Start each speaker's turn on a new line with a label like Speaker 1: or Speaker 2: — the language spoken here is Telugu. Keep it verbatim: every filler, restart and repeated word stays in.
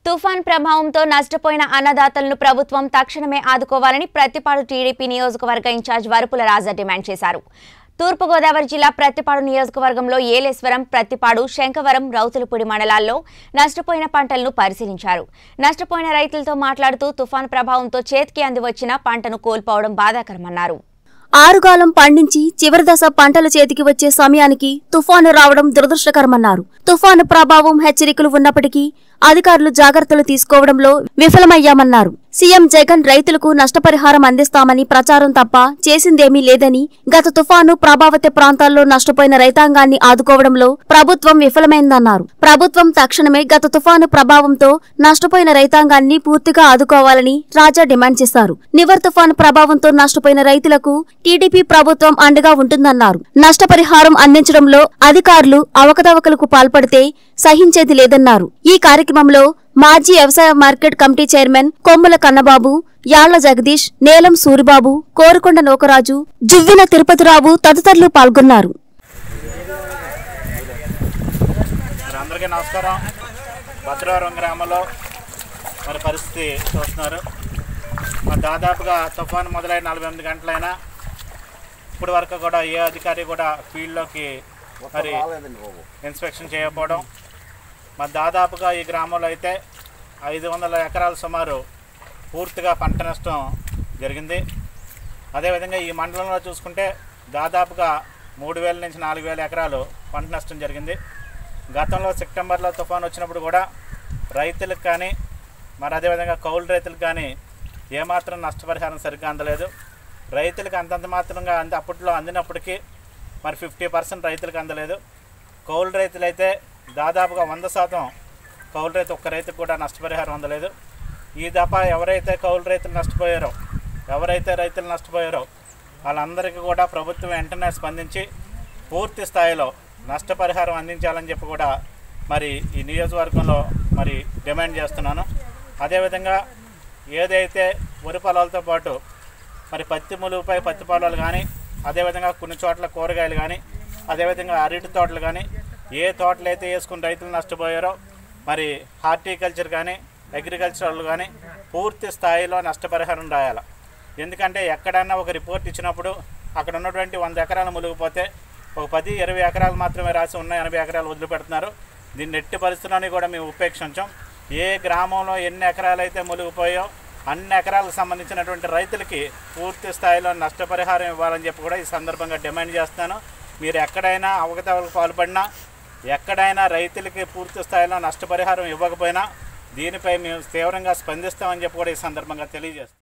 Speaker 1: తుఫాన్ ప్రభావంతో నష్టపోయిన అన్నదాతలను ప్రభుత్వం తక్షణమే ఆదుకోవాలని ప్రతిపాడు టీడీపీ నియోజకవర్గ ఇన్ఛార్జ్ వరుపుల రాజా డిమాండ్ చేశారు. తూర్పుగోదావరి జిల్లా ప్రతిపాడు నియోజకవర్గంలో ఏలేశ్వరం, ప్రతిపాడు, శంఖవరం, రౌతులపూడి మండలాల్లో నష్టపోయిన పంటలను పరిశీలించారు. నష్టపోయిన రైతులతో మాట్లాడుతూ తుఫాన్ ప్రభావంతో చేతికి అందివచ్చిన పంటను కోల్పోవడం బాధాకరమన్నారు.
Speaker 2: ఆరుగాలం పండించి చివరి దశ పంటలు చేతికి వచ్చే సమయానికి తుఫాను రావడం దురదృష్టకరమన్నారు. తుఫాను ప్రభావం హెచ్చరికలు ఉన్నప్పటికీ అధికారులు జాగ్రత్తలు తీసుకోవడంలో విఫలమయ్యామన్నారు. సీఎం జగన్ రైతులకు నష్టపరిహారం అందిస్తామని ప్రచారం తప్ప చేసిందేమీ లేదని, గత తుఫాను ప్రభావిత ప్రాంతాల్లో నష్టపోయిన రైతాంగాన్ని ఆదుకోవడంలో ప్రభుత్వం విఫలమైందన్నారు. ప్రభుత్వం తక్షణమే గత తుఫాను ప్రభావంతో నష్టపోయిన రైతాంగాన్ని పూర్తిగా ఆదుకోవాలని రాజా డిమాండ్ చేశారు. నివర్ తుఫాను ప్రభావంతో నష్టపోయిన రైతులకు టీడీపీ ప్రభుత్వం అండగా ఉంటుందన్నారు. నష్టపరిహారం అందించడంలో అధికారులు అవకతవకలకు పాల్పడితే సహించేది లేదన్నారు. ఈ కార్యక్రమంలో మాజీ వ్యవసాయ మార్కెట్ కమిటీ చైర్మన్ కొమ్ముల కన్నబాబు, యాళ్ల జగదీష్, నేలం సూరిబాబు, కోరుకొండ నోకరాజు, జువ్విన తిరుపతిరావు తదితరులు పాల్గొన్నారు.
Speaker 3: అందరికీ నమస్కారం. భద్రవరం గ్రామంలో మరి పరిస్థితి చూస్తున్నారు. మరి దాదాపుగా తుఫాను మొదలైన నలభై ఎనిమిది గంటలైనా ఇప్పటి వరకు కూడా ఏ అధికారి కూడా ఫీల్డ్లోకి మరి ఇన్స్పెక్షన్ చేయకపోవడం. మరి దాదాపుగా ఈ గ్రామంలో అయితే ఐదు వందల ఎకరాల సుమారు పూర్తిగా పంట నష్టం జరిగింది. అదేవిధంగా ఈ మండలంలో చూసుకుంటే దాదాపుగా మూడు వేల నుంచి నాలుగు వేల ఎకరాలు పంట నష్టం జరిగింది. గతంలో సెప్టెంబర్లో తుఫాను వచ్చినప్పుడు కూడా రైతులకు కానీ మరి అదేవిధంగా కౌలు రైతులకు కానీ ఏమాత్రం నష్టపరిహారం సరిగ్గా అందలేదు. రైతులకు అంతంత మాత్రంగా అంది అప్పట్లో అందినప్పటికీ మరి ఫిఫ్టీ పర్సెంట్ రైతులకు అందలేదు. కౌలు రైతులైతే దాదాపుగా వంద శాతం కౌలు రైతు ఒక్క రైతుకు కూడా నష్టపరిహారం అందలేదు. ఈ దఫా ఎవరైతే కౌలు రైతులు నష్టపోయారో, ఎవరైతే రైతులు నష్టపోయారో వాళ్ళందరికీ కూడా ప్రభుత్వం వెంటనే స్పందించి పూర్తి స్థాయిలో నష్టపరిహారం అందించాలని చెప్పి కూడా మరి ఈ నియోజకవర్గంలో మరి డిమాండ్ చేస్తున్నాను. అదేవిధంగా ఏదైతే వరి పొలాలతో పాటు మరి పత్తి ములుగుపై పత్తి పొలాలు కానీ, అదేవిధంగా కొన్ని చోట్ల కూరగాయలు కానీ, అదేవిధంగా అరటి తోటలు కానీ, ఏ తోటలు అయితే వేసుకుని రైతులు నష్టపోయారో మరి హార్టికల్చర్ కానీ అగ్రికల్చర్ కానీ పూర్తి స్థాయిలో నష్టపరిహారం రాయాలి. ఎందుకంటే ఎక్కడన్నా ఒక రిపోర్ట్ ఇచ్చినప్పుడు అక్కడ ఉన్నటువంటి వంద ఎకరాలు మునిగిపోతే ఒక పది ఇరవై ఎకరాలు మాత్రమే రాసి ఉన్న ఎనభై ఎకరాలు వదిలిపెడుతున్నారు. దీన్ని ఎట్టి పరిస్థితుల్లోని కూడా మేము ఉపేక్షించాం. ఏ గ్రామంలో ఎన్ని ఎకరాలు అయితే మునిగిపోయో అన్ని ఎకరాలకు సంబంధించినటువంటి రైతులకి పూర్తి స్థాయిలో నష్టపరిహారం ఇవ్వాలని చెప్పి కూడా ఈ సందర్భంగా డిమాండ్ చేస్తున్నాను. మీరు ఎక్కడైనా అవకతవకలకు పాల్పడినా, ఎక్కడైనా రైతులకి పూర్తి స్థాయిలో నష్టపరిహారం ఇవ్వకపోయినా దీనిపై మేము తీవ్రంగా స్పందిస్తామని చెప్పి కూడా ఈ సందర్భంగా తెలియజేస్తాం.